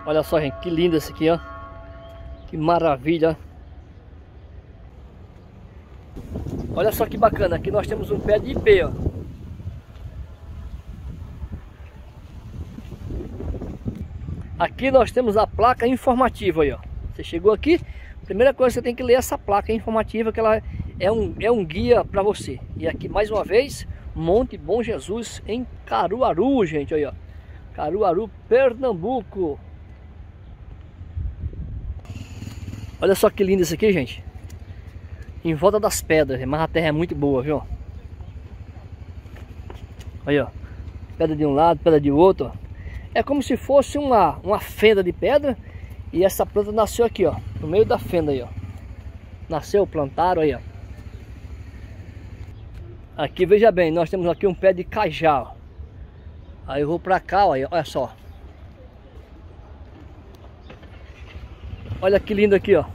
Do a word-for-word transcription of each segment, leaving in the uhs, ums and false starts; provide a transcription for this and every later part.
Olha só, gente, que lindo esse aqui, ó. Que maravilha. Olha só que bacana, aqui nós temos um pé de ipê, ó. Aqui nós temos a placa informativa aí, ó. Você chegou aqui, primeira coisa você tem que ler essa placa informativa, que ela é um, é um guia para você. E aqui mais uma vez, Monte Bom Jesus em Caruaru, gente, aí, ó. Caruaru, Pernambuco. Olha só que lindo isso aqui, gente. Em volta das pedras, mas a terra é muito boa, viu? Aí, ó. Pedra de um lado, pedra de outro, ó. É como se fosse uma, uma fenda de pedra. E essa planta nasceu aqui, ó. No meio da fenda aí, ó. Nasceu, plantaram aí, ó. Aqui, veja bem, nós temos aqui um pé de cajá, ó. Aí eu vou pra cá, ó, olha só. Olha que lindo aqui, ó.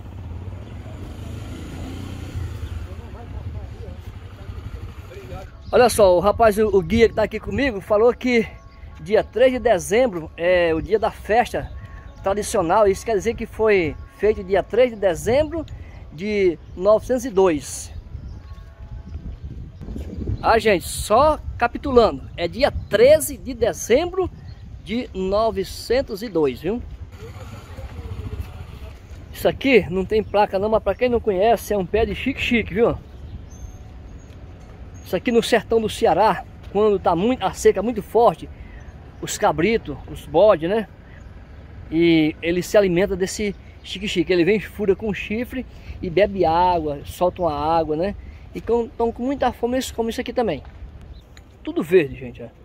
Olha só, o rapaz, o, o guia que tá aqui comigo, falou que dia três de dezembro é o dia da festa tradicional. Isso quer dizer que foi feito dia três de dezembro de novecentos e dois. Ah, gente, só capitulando, é dia treze de dezembro de novecentos e dois, viu? Isso aqui não tem placa não, mas para quem não conhece, é um pé de chique-chique, viu? Isso aqui no sertão do Ceará, quando tá muito, a seca muito forte, os cabritos, os bodes, né? E ele se alimenta desse chique-chique. Ele vem, fura com chifre e bebe água, solta uma água, né? E estão com muita fome, eles comem isso aqui também. Tudo verde, gente. Ó.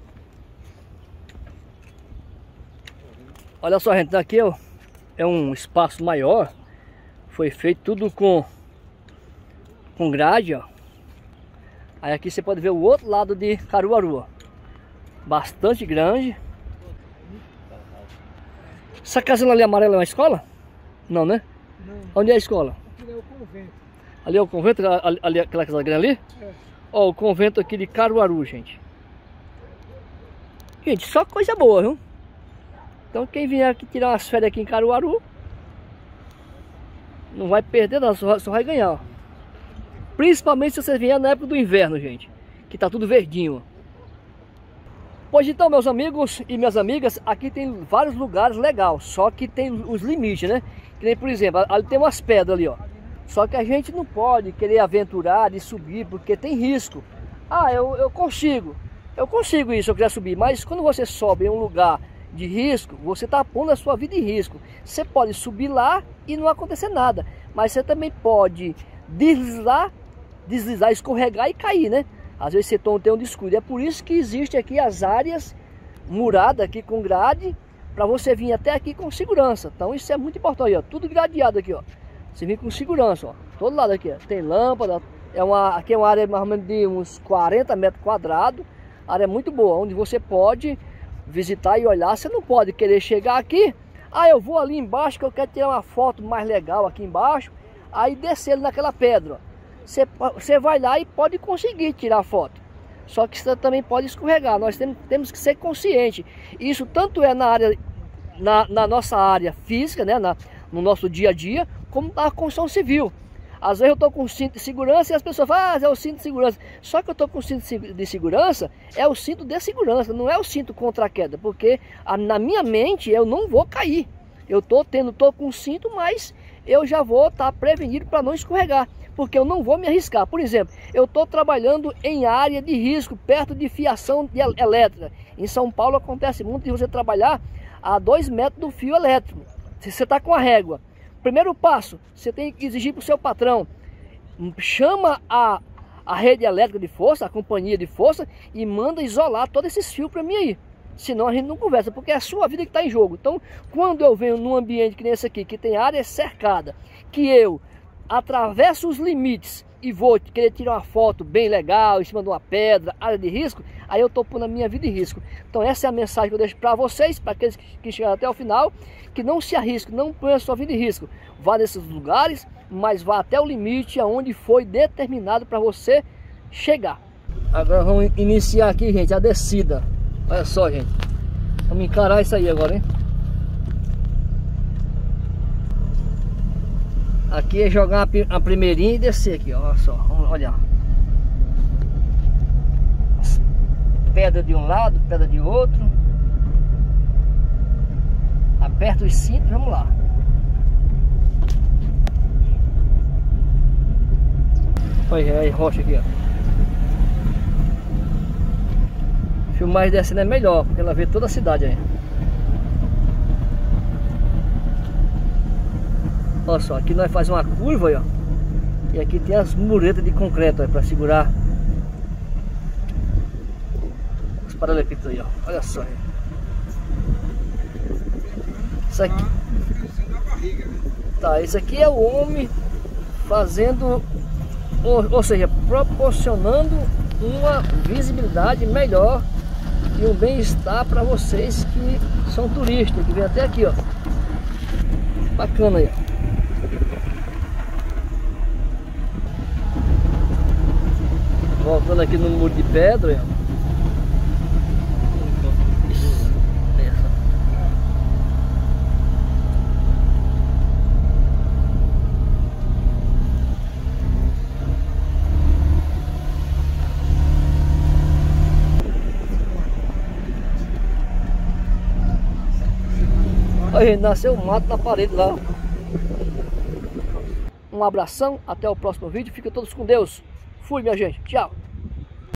Olha só, gente, aqui ó, é um espaço maior. Foi feito tudo com, com grade, ó. Aí aqui você pode ver o outro lado de Caruaru, ó. Bastante grande. Essa casinha ali amarela é uma escola? Não, né? Não. Onde é a escola? Aqui é o convento. Ali é o convento? Ali, ali aquela casa grande ali? É. Ó, o convento aqui de Caruaru, gente. Gente, só coisa boa, viu? Então quem vier aqui tirar umas férias aqui em Caruaru não vai perder não, só, só vai ganhar, ó. Principalmente se você vier na época do inverno, gente, que tá tudo verdinho. Pois então, meus amigos e minhas amigas, aqui tem vários lugares legais, só que tem os limites, né? Que nem, por exemplo, ali tem umas pedras ali, ó. Só que a gente não pode querer aventurar e subir, porque tem risco. Ah, eu, eu consigo, eu consigo isso, eu quiser subir, mas quando você sobe em um lugar de risco, você está pondo a sua vida em risco. Você pode subir lá e não acontecer nada, mas você também pode deslizar, deslizar, escorregar e cair, né? Às vezes você tem um descuido. É por isso que existe aqui as áreas muradas aqui com grade, para você vir até aqui com segurança. Então isso é muito importante, ó. Tudo gradeado aqui, ó. Você vem com segurança, ó. Todo lado aqui, ó. Tem lâmpada. É uma, aqui é uma área mais ou menos de uns quarenta metros quadrados. Área muito boa, onde você pode visitar e olhar. Você não pode querer chegar aqui. Ah, eu vou ali embaixo que eu quero tirar uma foto mais legal aqui embaixo. Aí descer naquela pedra, ó. Você, você vai lá e pode conseguir tirar foto. Só que você também pode escorregar. Nós temos, temos que ser conscientes. Isso tanto é na área, na, na nossa área física, né, na, no nosso dia a dia, como na construção civil. Às vezes eu estou com cinto de segurança e as pessoas falam, ah, é o cinto de segurança. Só que eu estou com cinto de segurança, é o cinto de segurança, não é o cinto contra a queda. Porque a, na minha mente eu não vou cair. Eu estou tendo, estou com cinto, mas eu já vou estar prevenido para não escorregar. Porque eu não vou me arriscar. Por exemplo, eu estou trabalhando em área de risco, perto de fiação de elétrica. Em São Paulo acontece muito de você trabalhar a dois metros do fio elétrico. Se você está com a régua, primeiro passo, você tem que exigir para o seu patrão, chama a, a rede elétrica de força, a companhia de força, e manda isolar todos esses fios para mim aí. Senão a gente não conversa, porque é a sua vida que está em jogo. Então, quando eu venho num ambiente que nem esse aqui, que tem área cercada, que eu atravesso os limites e vou querer tirar uma foto bem legal em cima de uma pedra, área de risco, aí eu estou pondo a minha vida em risco. Então essa é a mensagem que eu deixo para vocês, para aqueles que chegaram até o final, que não se arrisquem, não ponham a sua vida em risco. Vá nesses lugares, mas vá até o limite aonde foi determinado para você chegar. Agora vamos iniciar aqui, gente, a descida. Olha só, gente, vamos encarar isso aí agora, hein? Aqui é jogar a primeirinha e descer aqui, ó, olha só, olha. Pedra de um lado, pedra de outro. Aperta os cintos, vamos lá. Olha aí, rocha aqui, ó. Filmar descendo é melhor, porque ela vê toda a cidade aí. Olha só, aqui nós fazemos uma curva aí, ó. E aqui tem as muretas de concreto aí para segurar os paralelepípedos aí, ó. Olha só aí. Isso aqui. Tá, isso aqui é o homem fazendo, ou, ou seja, proporcionando uma visibilidade melhor e um bem-estar para vocês que são turistas, que vêm até aqui, ó. Bacana aí, ó. Voltando aqui no muro de pedra, ó. Aí, nasceu um mato na parede lá. Um abração, até o próximo vídeo. Fiquem todos com Deus. Fui, minha gente. Tchau.